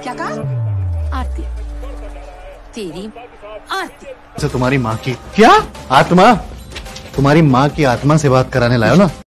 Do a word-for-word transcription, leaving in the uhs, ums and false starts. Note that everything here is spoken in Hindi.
क्या कहा? आरती, तेरी आरती। अच्छा तुम्हारी माँ की क्या आत्मा, तुम्हारी माँ की आत्मा से बात कराने लायो ना।